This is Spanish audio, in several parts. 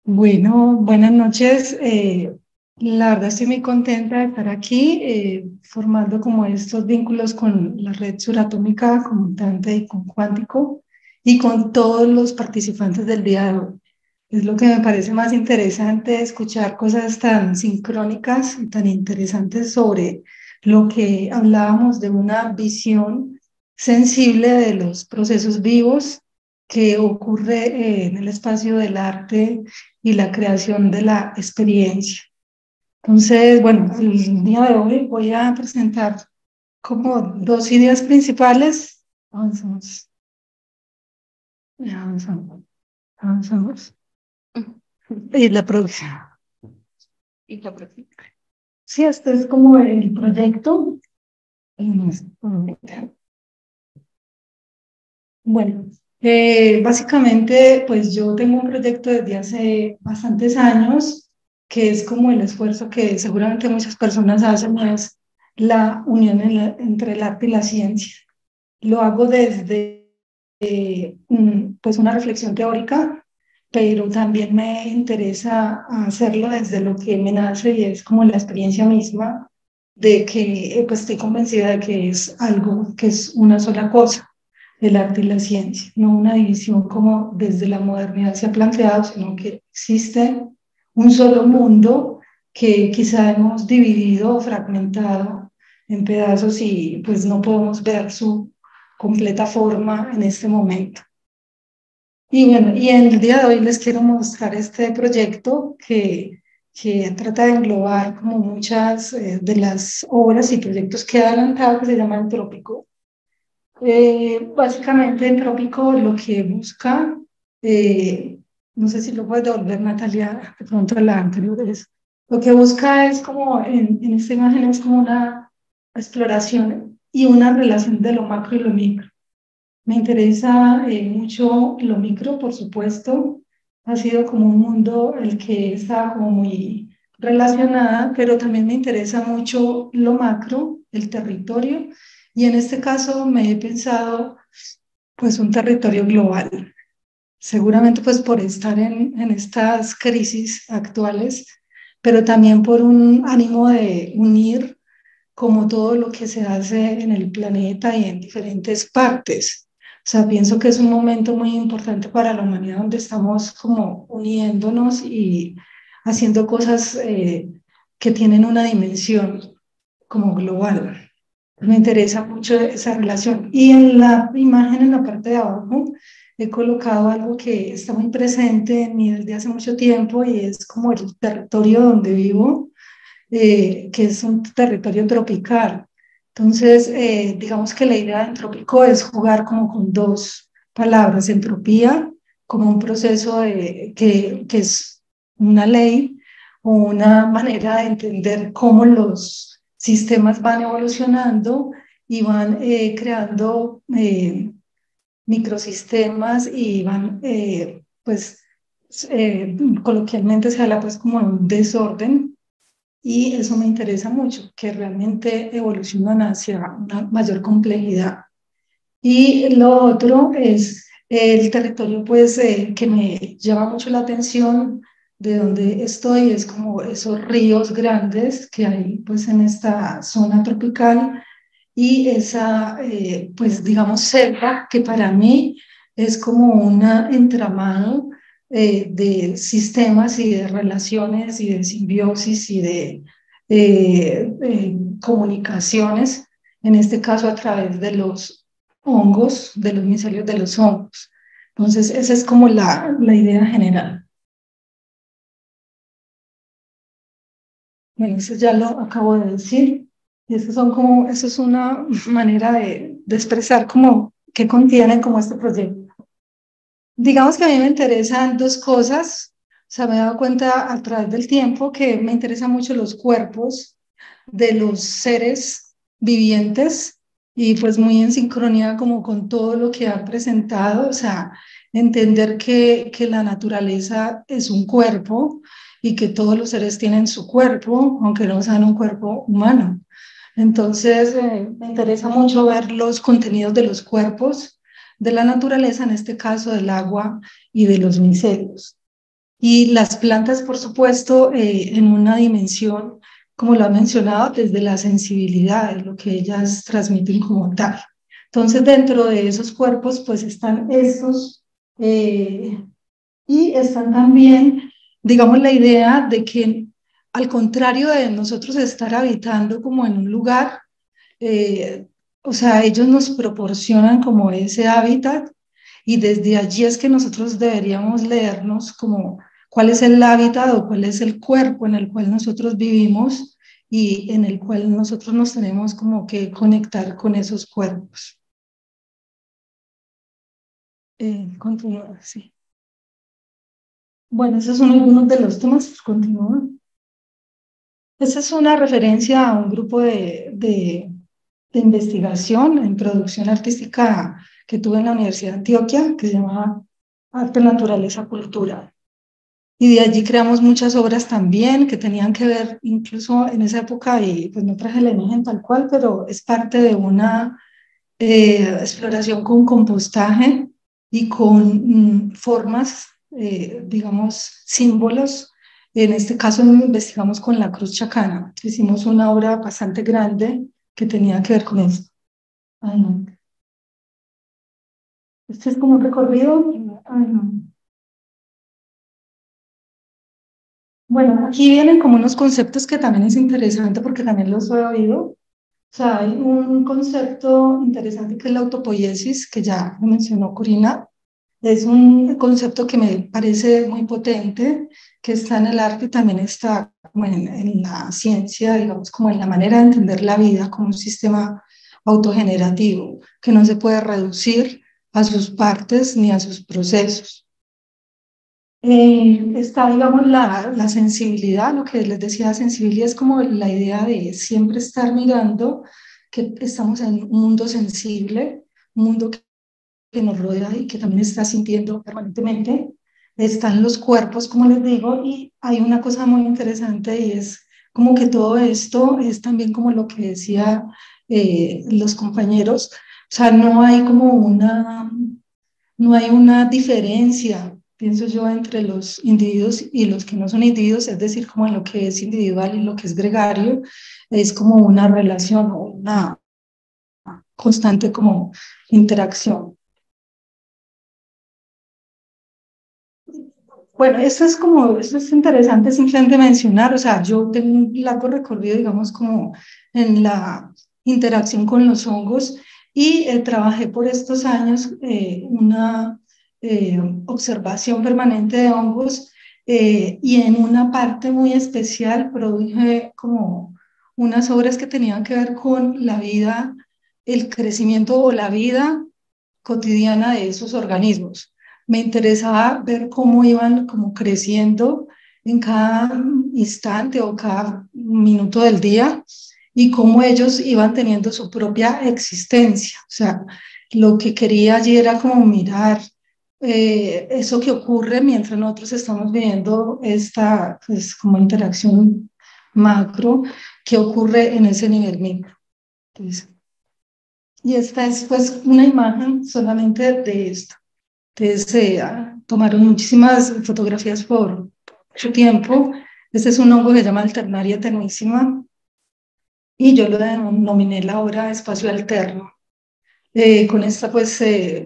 Bueno, buenas noches. La verdad estoy muy contenta de estar aquí formando como estos vínculos con la red suratómica, con Mutante y con Cuántico y con todos los participantes del día de hoy. Es lo que me parece más interesante, escuchar cosas tan sincrónicas y tan interesantes sobre lo que hablábamos de una visión sensible de los procesos vivos que ocurre en el espacio del arte y la creación de la experiencia. Entonces, bueno, el día de hoy voy a presentar como dos ideas principales. Avanzamos, avanzamos, avanzamos. Y la próxima. Y la próxima. Sí, este es como el proyecto. Bueno, básicamente, pues yo tengo un proyecto desde hace bastantes años, que es como el esfuerzo que seguramente muchas personas hacen, es la unión entre el arte y la ciencia. Lo hago desde pues una reflexión teórica, pero también me interesa hacerlo desde lo que me nace y es como la experiencia misma de que pues estoy convencida de que es algo que es una sola cosa, el arte y la ciencia, no una división como desde la modernidad se ha planteado, sino que existe un solo mundo que quizá hemos dividido o fragmentado en pedazos y pues no podemos ver su completa forma en este momento. Y bueno, y en el día de hoy les quiero mostrar este proyecto que trata de englobar como muchas de las obras y proyectos que he adelantado que se llama Entrópico. Básicamente Entrópico lo que busca, no sé si lo puede devolver Natalia, de pronto la anterior es, lo que busca es como en esta imagen es como una exploración y una relación de lo macro y lo micro. Me interesa mucho lo micro, por supuesto. Ha sido como un mundo el que está como muy relacionada, pero también me interesa mucho lo macro, el territorio. Y en este caso me he pensado pues un territorio global. Seguramente pues por estar en estas crisis actuales, pero también por un ánimo de unir como todo lo que se hace en el planeta y en diferentes partes. O sea, pienso que es un momento muy importante para la humanidad donde estamos como uniéndonos y haciendo cosas que tienen una dimensión como global. Me interesa mucho esa relación. Y en la imagen, en la parte de abajo, he colocado algo que está muy presente en mí desde hace mucho tiempo y es como el territorio donde vivo, que es un territorio tropical. Entonces, digamos que la idea de entrópico es jugar como con dos palabras, entropía, como un proceso que es una ley o una manera de entender cómo los sistemas van evolucionando y van creando microsistemas y van, pues, coloquialmente se habla pues como de un desorden y eso me interesa mucho, que realmente evolucionan hacia una mayor complejidad. Y lo otro es el territorio, pues, que me llama mucho la atención de donde estoy, es como esos ríos grandes que hay, pues, en esta zona tropical y esa, pues, digamos, selva que para mí es como un entramado de sistemas y de relaciones y de simbiosis y de comunicaciones, en este caso a través de los hongos, de los micelios de los hongos. Entonces, esa es como la idea general. Bueno, eso ya lo acabo de decir. Y eso son como, eso es una manera de expresar como qué contiene como este proyecto. Digamos que a mí me interesan dos cosas. O sea, me he dado cuenta a través del tiempo que me interesan mucho los cuerpos de los seres vivientes y pues muy en sincronía como con todo lo que ha presentado, o sea, entender que la naturaleza es un cuerpo y que todos los seres tienen su cuerpo, aunque no sean un cuerpo humano. Entonces, me interesa mucho ver los contenidos de los cuerpos de la naturaleza, en este caso del agua y de los micelios. Y las plantas, por supuesto, en una dimensión, como lo ha mencionado, desde la sensibilidad, lo que ellas transmiten como tal. Entonces, dentro de esos cuerpos, pues están estos, y están también, digamos, la idea de que al contrario de nosotros estar habitando como en un lugar, eh, o sea, ellos nos proporcionan como ese hábitat y desde allí es que nosotros deberíamos leernos como cuál es el hábitat o cuál es el cuerpo en el cual nosotros vivimos y en el cual nosotros nos tenemos como que conectar con esos cuerpos. Continúa, sí. Bueno, esos son algunos de los temas. Continúa. Esa es una referencia a un grupo de investigación en producción artística que tuve en la Universidad de Antioquia, que se llamaba Arte, Naturaleza, Cultura. Y de allí creamos muchas obras también que tenían que ver, incluso en esa época, y pues no traje la imagen tal cual, pero es parte de una exploración con compostaje y con formas, digamos, símbolos. En este caso investigamos con la cruz chacana. Hicimos una obra bastante grande que tenía que ver con eso. Ay, no. Este es como un recorrido. Ay, no. Bueno, aquí vienen como unos conceptos que también es interesante porque también los he oído. O sea, hay un concepto interesante que es la autopoiesis, que ya lo mencionó Corina. Es un concepto que me parece muy potente, que está en el arte y también está como en la ciencia, digamos, como en la manera de entender la vida como un sistema autogenerativo, que no se puede reducir a sus partes ni a sus procesos. Está, digamos, la sensibilidad, lo que les decía, sensibilidad es como la idea de siempre estar mirando que estamos en un mundo sensible, un mundo que nos rodea y que también está sintiendo permanentemente. Están los cuerpos, como les digo, y hay una cosa muy interesante y es como que todo esto es también como lo que decía los compañeros, o sea, no hay una diferencia, pienso yo, entre los individuos y los que no son individuos, es decir, como en lo que es individual y lo que es gregario, es como una relación o una constante como interacción. Bueno, esto es interesante simplemente mencionar, o sea, yo tengo un largo recorrido, digamos, como en la interacción con los hongos y trabajé por estos años una observación permanente de hongos y en una parte muy especial produje como unas obras que tenían que ver con la vida, el crecimiento o la vida cotidiana de esos organismos. Me interesaba ver cómo iban como creciendo en cada instante o cada minuto del día y cómo ellos iban teniendo su propia existencia. O sea, lo que quería allí era como mirar eso que ocurre mientras nosotros estamos viviendo esta pues, como interacción macro que ocurre en ese nivel micro. Entonces, y esta es pues una imagen solamente de esto. Entonces, tomaron muchísimas fotografías por mucho tiempo. Este es un hongo que se llama Alternaria tenuísima y yo lo denominé la obra espacio alterno. Con esta pues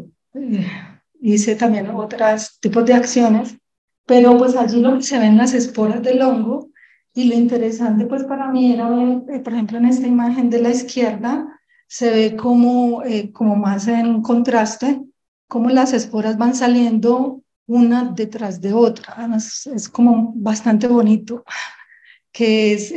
hice también otros tipos de acciones, pero pues allí lo que se ven las esporas del hongo y lo interesante pues para mí era ver, por ejemplo en esta imagen de la izquierda, se ve como, como más en contraste, cómo las esporas van saliendo una detrás de otra. Además es como bastante bonito, que es,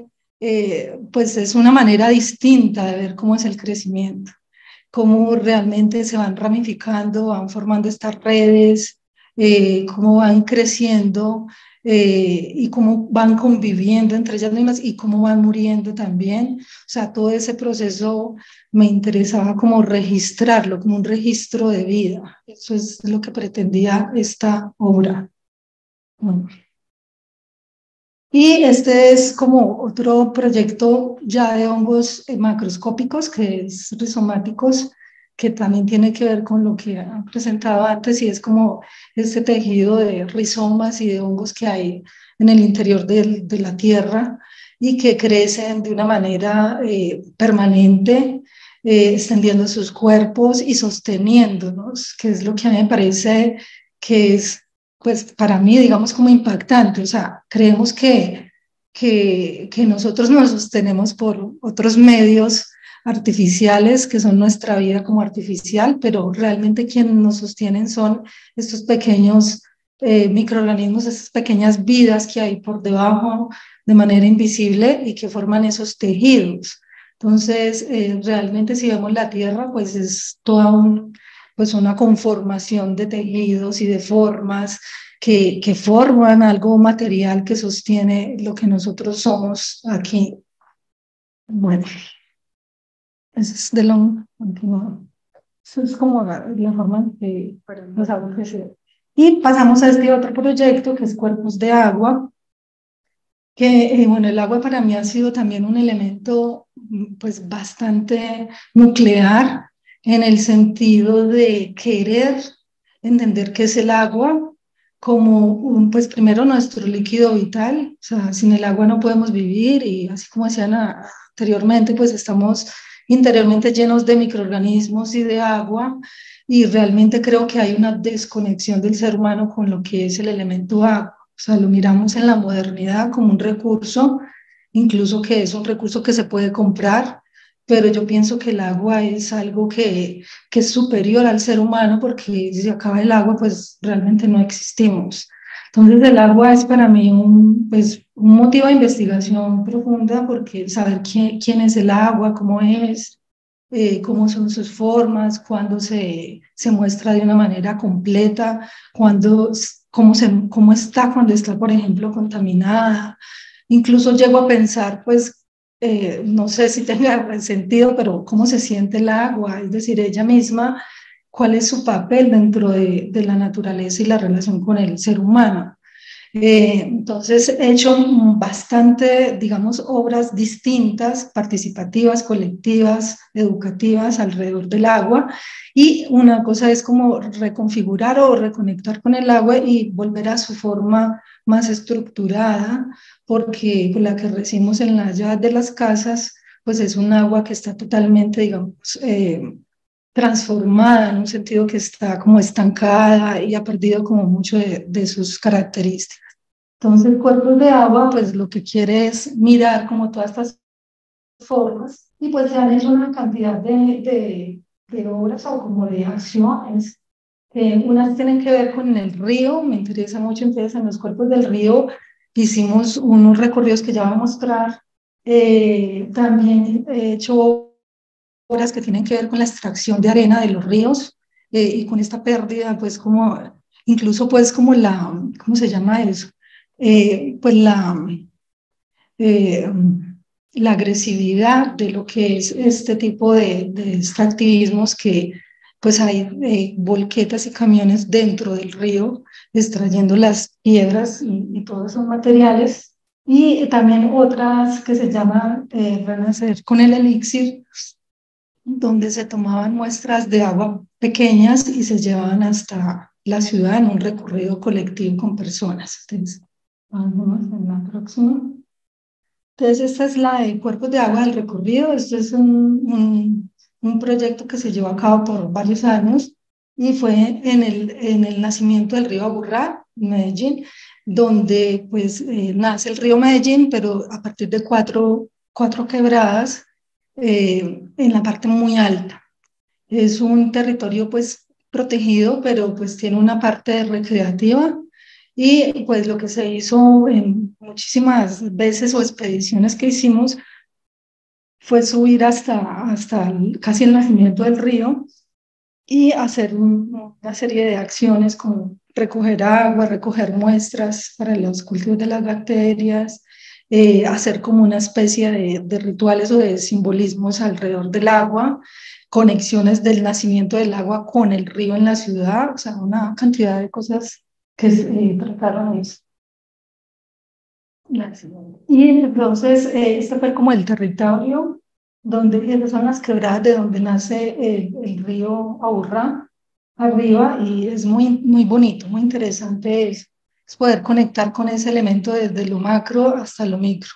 pues es una manera distinta de ver cómo es el crecimiento, cómo realmente se van ramificando, van formando estas redes, cómo van creciendo y cómo van conviviendo entre ellas mismas y cómo van muriendo también. O sea, todo ese proceso me interesaba como registrarlo, como un registro de vida. Eso es lo que pretendía esta obra. Bueno. Y este es como otro proyecto ya de hongos macroscópicos, que es rizomáticos, que también tiene que ver con lo que han presentado antes, y es como este tejido de rizomas y de hongos que hay en el interior de la tierra y que crecen de una manera permanente, extendiendo sus cuerpos y sosteniéndonos, que es lo que a mí me parece que es, pues para mí, digamos, como impactante. O sea, creemos que nosotros nos sostenemos por otros medios artificiales, que son nuestra vida como artificial, pero realmente quienes nos sostienen son estos pequeños microorganismos, estas pequeñas vidas que hay por debajo de manera invisible y que forman esos tejidos. Entonces, realmente si vemos la Tierra, pues es toda pues una conformación de tejidos y de formas que forman algo material que sostiene lo que nosotros somos aquí. Bueno, eso es de lo continuo. Eso es como la forma en que nos hago crecer. Y pasamos a este otro proyecto que es Cuerpos de Agua, que bueno, el agua para mí ha sido también un elemento pues bastante nuclear en el sentido de querer entender qué es el agua como pues primero nuestro líquido vital. O sea, sin el agua no podemos vivir, y así como decían anteriormente, pues estamos interiormente llenos de microorganismos y de agua, y realmente creo que hay una desconexión del ser humano con lo que es el elemento agua. O sea, lo miramos en la modernidad como un recurso, incluso que es un recurso que se puede comprar, pero yo pienso que el agua es algo que es superior al ser humano, porque si se acaba el agua, pues realmente no existimos. Entonces el agua es para mí pues, un motivo de investigación profunda, porque saber quién es el agua, cómo son sus formas, cuándo se muestra de una manera completa, cómo está cuando está, por ejemplo, contaminada. Incluso llego a pensar, pues, no sé si tenga sentido, pero cómo se siente el agua, es decir, ella misma, cuál es su papel dentro de la naturaleza y la relación con el ser humano. Entonces he hecho bastante, digamos, obras distintas, participativas, colectivas, educativas alrededor del agua, y una cosa es como reconfigurar o reconectar con el agua y volver a su forma más estructurada, porque la que recibimos en las llaves de las casas, pues es un agua que está totalmente, digamos, transformada, en un sentido que está como estancada y ha perdido como mucho de sus características. Entonces, Cuerpos de Agua, pues lo que quiere es mirar como todas estas formas, y pues se han hecho una cantidad de obras o como de acciones. Unas tienen que ver con el río, me interesa mucho, entonces en los cuerpos del río hicimos unos recorridos que ya voy a mostrar. También he hecho obras que tienen que ver con la extracción de arena de los ríos, y con esta pérdida, pues como, incluso pues como ¿cómo se llama eso? Pues eh, la agresividad de lo que es este tipo de extractivismos, que pues hay volquetas y camiones dentro del río extrayendo las piedras y todos esos materiales. Y también otras que se llaman Renacer con el Elixir, donde se tomaban muestras de agua pequeñas y se llevaban hasta la ciudad en un recorrido colectivo con personas. Entonces, vamos en la próxima. Entonces, esta es la de Cuerpos de Agua del Recorrido. Este es un proyecto que se llevó a cabo por varios años, y fue en el nacimiento del río Aburrá, Medellín, donde pues nace el río Medellín, pero a partir de cuatro quebradas en la parte muy alta. Es un territorio pues protegido, pero pues tiene una parte recreativa, y pues lo que se hizo en muchísimas veces o expediciones que hicimos fue subir hasta casi el nacimiento del río y hacer una serie de acciones como recoger agua, recoger muestras para los cultivos de las bacterias, hacer como una especie de rituales o de simbolismos alrededor del agua, conexiones del nacimiento del agua con el río en la ciudad, o sea, una cantidad de cosas que trataron eso. Y entonces, este fue como el territorio. donde esas son las quebradas de donde nace el río Aburrá, arriba, y es muy, muy bonito, muy interesante es poder conectar con ese elemento desde lo macro hasta lo micro.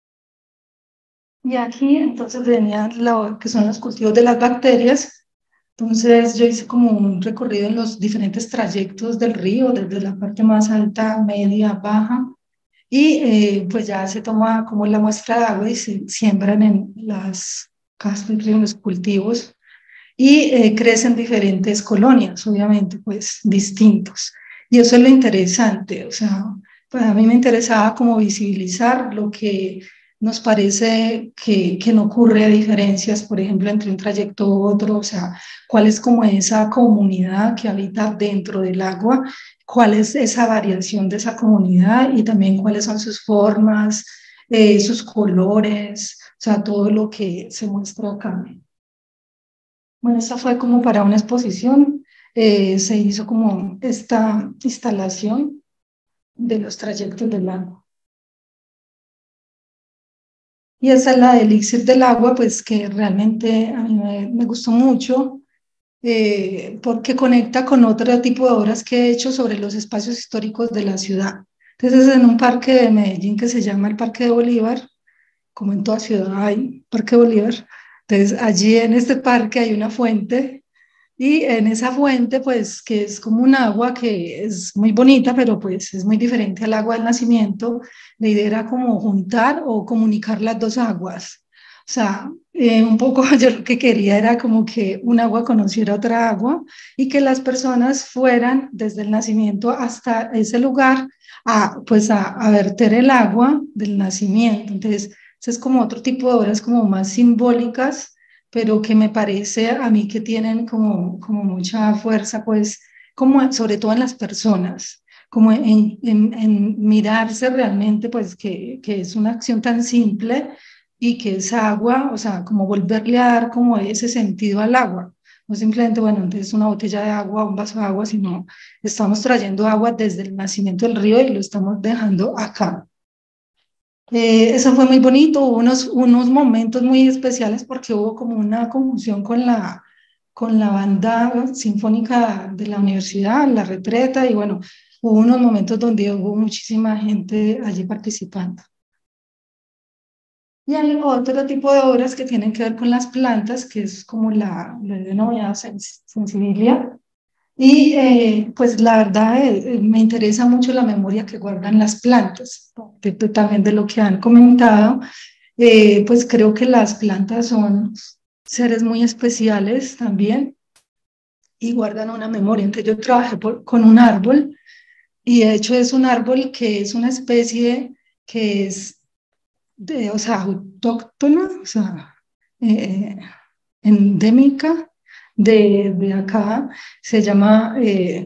Y aquí entonces venía lo que son los cultivos de las bacterias. Entonces yo hice como un recorrido en los diferentes trayectos del río, desde la parte más alta, media, baja, y pues ya se toma como la muestra de agua y se siembran en las casas del río, en los cultivos, y crecen diferentes colonias, obviamente, pues distintos. Y eso es lo interesante, o sea, pues a mí me interesaba como visibilizar lo que nos parece que no ocurre, diferencias, por ejemplo, entre un trayecto u otro, o sea, cuál es como esa comunidad que habita dentro del agua, cuál es esa variación de esa comunidad y también cuáles son sus formas, sus colores, o sea, todo lo que se muestra acá. Bueno, esta fue como para una exposición, se hizo como esta instalación de los trayectos del agua. Y esa es la de Elixir del Agua, pues que realmente a mí me gustó mucho, porque conecta con otro tipo de obras que he hecho sobre los espacios históricos de la ciudad. Entonces, en un parque de Medellín que se llama el Parque de Bolívar, como en toda ciudad hay Parque Bolívar, entonces allí en este parque hay una fuente. Y en esa fuente, pues, que es como un agua que es muy bonita, pero pues es muy diferente al agua del nacimiento, la idea era como juntar o comunicar las dos aguas. O sea, un poco yo lo que quería era como que un agua conociera otra agua y que las personas fueran desde el nacimiento hasta ese lugar pues a verter el agua del nacimiento. Entonces, eso es como otro tipo de obras como más simbólicas, pero que me parece a mí que tienen como mucha fuerza, pues, como sobre todo en las personas, como en mirarse realmente, pues, que es una acción tan simple y que es agua, o sea, como volverle a dar como ese sentido al agua. No simplemente, bueno, entonces una botella de agua, un vaso de agua, sino estamos trayendo agua desde el nacimiento del río y lo estamos dejando acá. Eso fue muy bonito, hubo unos momentos muy especiales porque hubo como una conjunción con la banda sinfónica de la universidad, la retreta, y bueno, hubo unos momentos donde hubo muchísima gente allí participando. Y hay otro tipo de obras que tienen que ver con las plantas, que es como la denominada sensibilia. Y pues la verdad me interesa mucho la memoria que guardan las plantas, también de lo que han comentado. Pues creo que las plantas son seres muy especiales también y guardan una memoria. Entonces yo trabajé con un árbol y de hecho es un árbol que es una especie que es, o sea, autóctona, o sea, eh, endémica de acá. Se llama,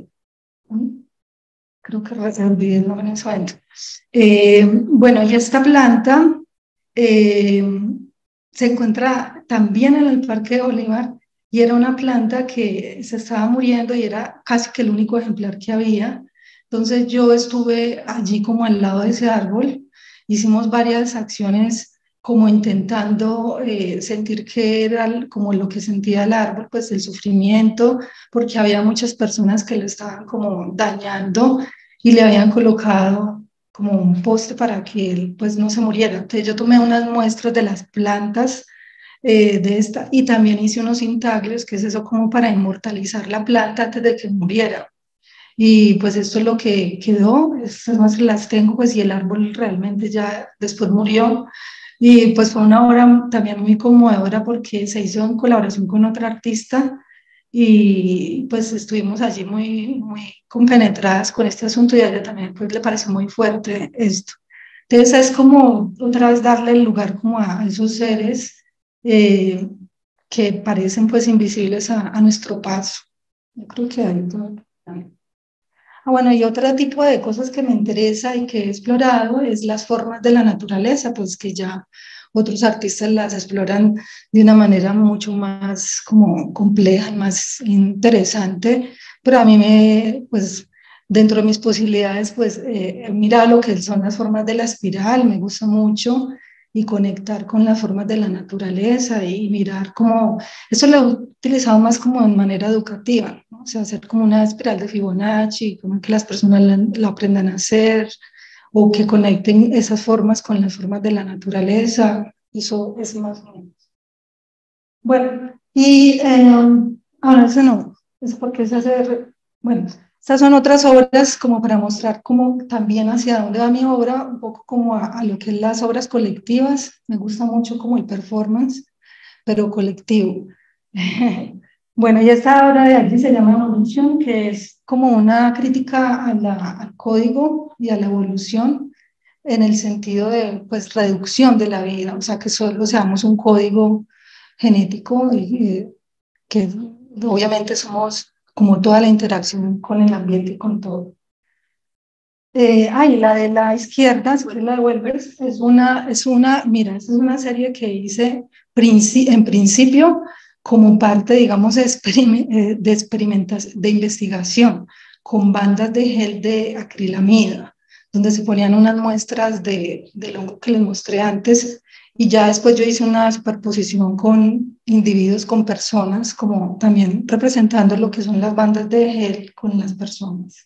creo que olvidé el nombre en ese momento. Bueno, y esta planta eh, se encuentra también en el Parque de Bolívar y era una planta que se estaba muriendo y era casi que el único ejemplar que había. Entonces yo estuve allí como al lado de ese árbol, hicimos varias acciones como intentando sentir que era como lo que sentía el árbol, pues el sufrimiento, porque había muchas personas que lo estaban como dañando y le habían colocado como un poste para que él pues no se muriera. Entonces yo tomé unas muestras de las plantas de esta y también hice unos intaglios, que es eso como para inmortalizar la planta antes de que muriera. Y pues esto es lo que quedó, estas muestras las tengo, pues y el árbol realmente ya después murió. Y pues fue una obra también muy conmovedora porque se hizo en colaboración con otra artista y pues estuvimos allí muy, muy compenetradas con este asunto y a ella también pues le pareció muy fuerte esto. Entonces es como otra vez darle el lugar como a esos seres eh, que parecen pues invisibles a nuestro paso. Yo creo que hay todo. Bueno, y otro tipo de cosas que me interesa y que he explorado es las formas de la naturaleza, pues que ya otros artistas las exploran de una manera mucho más como compleja y más interesante, pero a mí pues dentro de mis posibilidades, pues he mirado lo que son las formas de la espiral, me gusta mucho, y conectar con las formas de la naturaleza y mirar cómo, eso lo he utilizado más como en manera educativa, ¿no? O sea, hacer como una espiral de Fibonacci, como que las personas lo aprendan a hacer o que conecten esas formas con las formas de la naturaleza, eso es más o menos. Bueno, y ahora eso no, es porque es hacer, bueno, estas son otras obras como para mostrar cómo también hacia dónde va mi obra, un poco como a lo que es las obras colectivas, me gusta mucho como el performance, pero colectivo. Bueno, y esta obra de aquí se llama Evolución, que es como una crítica a al código y a la evolución en el sentido de pues reducción de la vida, o sea, que solo seamos un código genético y que obviamente somos como toda la interacción con el ambiente y con todo. La de la izquierda, si quieres la de Welbers, mira, esta es una serie que hice en principio como parte, digamos, de investigación con bandas de gel de acrilamida, donde se ponían unas muestras del hongo que les mostré antes, y ya después yo hice una superposición con individuos, con personas, como también representando lo que son las bandas de gel con las personas.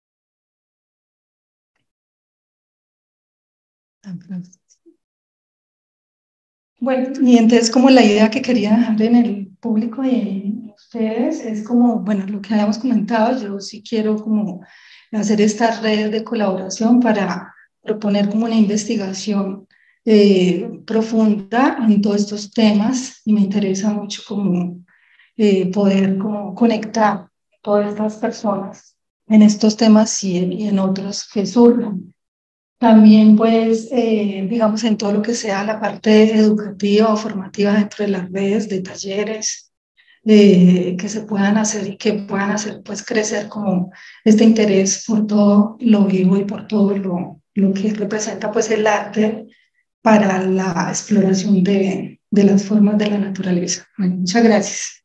Bueno, y entonces como la idea que quería dejar en el público y en ustedes es como, bueno, lo que habíamos comentado, yo sí quiero como hacer estas redes de colaboración para proponer como una investigación profunda en todos estos temas y me interesa mucho como poder como conectar todas estas personas en estos temas y en otros que surjan. También, pues, digamos, en todo lo que sea la parte educativa o formativa dentro de las redes, de talleres, que se puedan hacer y que puedan hacer, pues, crecer como este interés por todo lo vivo y por todo lo que representa, pues, el arte para la exploración de las formas de la naturaleza. Bueno, muchas gracias.